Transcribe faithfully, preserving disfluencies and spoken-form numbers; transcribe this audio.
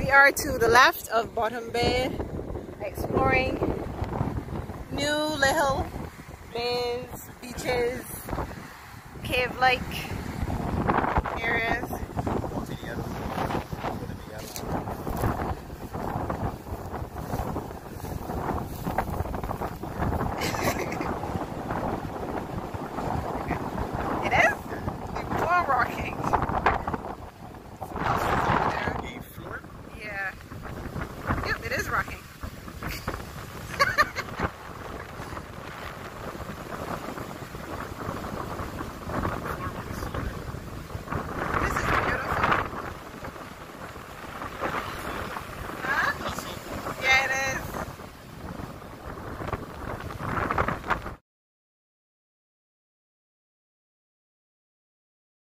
We are to the left of Bottom Bay, exploring new little bays, beaches, cave-like areas.